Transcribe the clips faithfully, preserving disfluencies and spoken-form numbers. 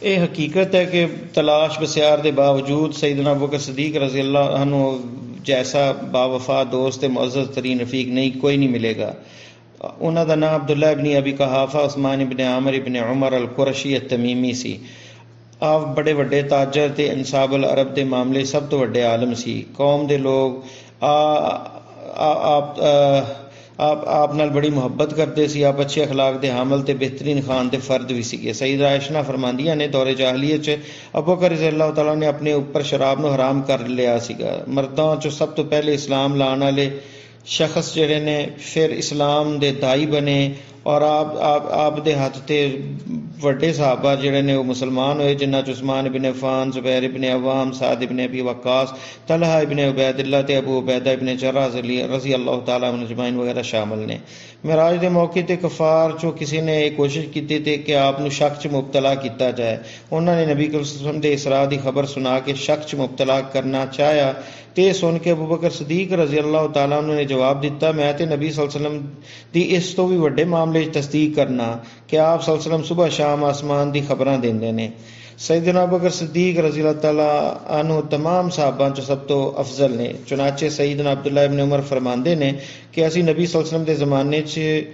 ये हकीकत है कि तलाश बस्यार के बावजूद सईदना अबू बकर सदीक रज़ी अल्लाह अन्हु जैसा बावफा दोस्त मुअज़्ज़ज़ तरीन रफ़ीक नहीं कोई नहीं मिलेगा। उन्हों का नाम अब्दुल्ला इब्न अबी कहाफा उस्मान इब्न आमिर इब्न उमर अल कुरशी तमीमी सी। आप बड़े वड्डे ताजर ते इंसाबुल अरब के मामले सब तो वड्डे आलम सी। कौम के लोग आ, आ, आप आप आप नाल बड़ी मुहब्बत करते सी। आप अच्छे अखलाक दे हामल ते बेहतरीन खान दे फर्द भी सीगे। सईदा आयशा फरमांदियां ने दौरे जाहलियत च अबू बकर रज़ी अल्लाह तआला ने अपने ऊपर शराब नूं हराम कर लिया सीगा। मर्दां चों सब तो पहले इस्लाम लाने वाले शख्स जिहड़े ने फिर इस्लाम दे दाई बने और आप आप आप दे हथ ते वड्डे सहाबा जिहड़े ने वो मुसलमान होए जिन्हां च उस्मान इब्न अफ़्फ़ान, ज़ुबैर इब्न अव्वाम, साद इब्न अबी वक्कास, तलहा इब्न उबैदिल्लाह ते अबू उबैदा इब्न जर्राह रज़ी अल्लाह तआला अन्हुम अजमाइन वगैरह शामिल ने। मिराज के मौके ते कफार चो किसी ने एक कोशिश की थी कि आप नूं शक च मुबतला किया जाए। उन्होंने नबी करीम सल्लल्लाहु अलैहि वसल्लम दे इसरा की खबर सुना के शक च मुबतला करना चाहा ते सुन के अबू बकर सदीक रज़ी अल्लाह तआला अन्हु ने जवाब दिता, मैं ते नबी सल्लल्लाहु अलैहि वसल्लम दी इस तो भी वड्डे मामले तस्दीक करना कि आप सल्लल्लाहु अलैहि वसल्लम सुबह शाम आसमान की खबरां देंदे ने। सईदना अबू बकर सदीक रज़ी अल्लाह तआला अन्हु तमाम सहाबां च सब तो अफजल ने। चुनाचे सईदना अब्दुल्ला इब्न उमर फरमांदे ने कि असीं नबी सल्लल्लाहु अलैहि वसल्लम दे ज़माने च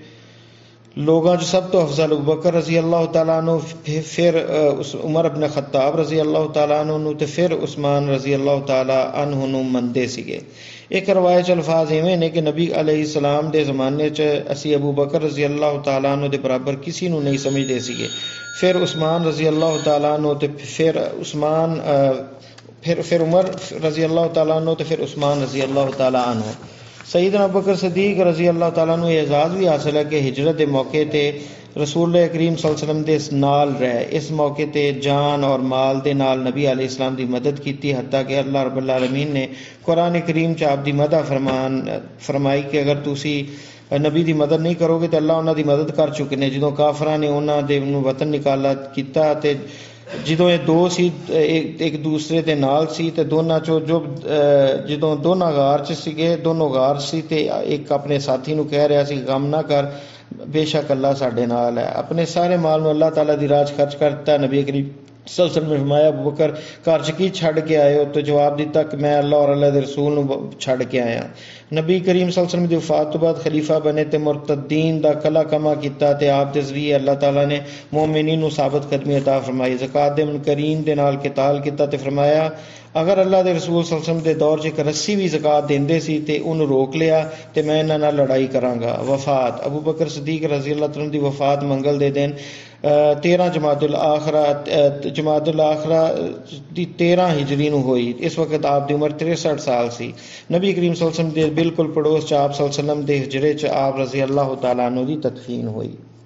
लोगों च सब तो अफजल अबू बकर रज़ी अल्लाह तआला अन्हु, फिर उस उमर इब्न खत्ताब रज़ी अल्लाह तआला अन्हु ते फिर उस्मान रज़ी अल्लाह तआला अन्हु नूं मनदे सीगे। एक रवायत च अल्फाज इवें ने कि नबी अलैहिस्सलाम दे ज़माने च असी अबू बकर रज़ी अल्लाह तआला अन्हु दे बराबर किसी नूं नहीं समझदे सीगे। फिर उस्मान रज़ी अल्लाह तआला अन्हु ते फिर उस्मान फिर फिर उमर रज़ी अल्लाह तआला अन्हु ते फिर उस्मान रज़ी अल्लाह तआला अन्हु। सईदना अबू बकर सदीक रज़ी अल्लाह तआला अन्हु एजाज़ भी हासिल है कि हिजरत के मौके ते रसूल करीम सल्लल्लाहु अलैहि वसल्लम दे नाल रहे। इस मौके ते जान और माल दे नाल नबी अलैहिस्सलाम दी मदद की, हत्ता कि अल्लाह रब्बुल आलमीन ने कुरान करीम च आप दी मदद फरमान फरमाई कि अगर तुसी नबी दी मदद नहीं करोगे तो अल्लाह उन्हां दी मदद कर चुके ने। जदों काफरां ने उन्हां दे वतन निकाला किया ते ਜਦੋਂ ਇਹ ਦੋ ਸੀ ਇੱਕ ਇੱਕ ਦੂਸਰੇ ਦੇ ਨਾਲ ਸੀ ਤੇ ਦੋਨਾਂ ਚੋਂ ਜੋ ਜਦੋਂ ਦੋਨਾਂ ਗਾਰ ਚ ਸੀਗੇ ਦੋਨੋਂ ਗਾਰ ਸੀ ਤੇ ਇੱਕ ਆਪਣੇ ਸਾਥੀ ਨੂੰ ਕਹਿ ਰਿਹਾ ਸੀ ਗਮ ਨਾ ਕਰ बेशक अल्लाह साडे नाल है। अपने सारे माल नूं अल्लाह ताला दी राह च खर्च करता। नबी करीम सल्लल्लाहु अलैहि वसल्लम ने फरमाया अबू बकर घर च की छड़ के आए हो? तो जवाब दिता कि मैं अल्लाह और अल्लाह दे रसूल नूं छड़ के आया। नबी करीम सल्लल्लाहु अलैहि वसल्लम दी वफात तो बाद खलीफा बने ते मुरतदीन दा कला कमा कीता ते आप दे ज़रिए अल्लाह ताला ने मोमिनीन नूं साबित कदमी अता फरमाई। ज़कात दे मुनकरीन दे नाल किताल कीता ते फरमाया अगर अल्लाह दे रसूल सल्लल्लाहु अलैहि वसल्लम दे दौर च एक रस्सी भी ज़कात देंदे सी ते उन्होंने रोक लिया ते मैं इन्हां नाल लड़ाई करांगा। वफात अबू बकर सदीक रज़ी अल्लाह तआला दी वफात मंगल दे दिन तेरह जमातुल आखरा जमातुल आखरा दी तेरह हिजरी नूं होई। इस वक्त आप दी उम्र तिरसठ साल सी। नबी करीम सल्लल्लाहु अलैहि वसल्लम दे बिल्कुल पड़ोस च आप सल्लल्लाहु अलैहि वसल्लम दे हिजरे च आप रज़ी अल्लाह तआला अन्हु दी तदफीन हुई।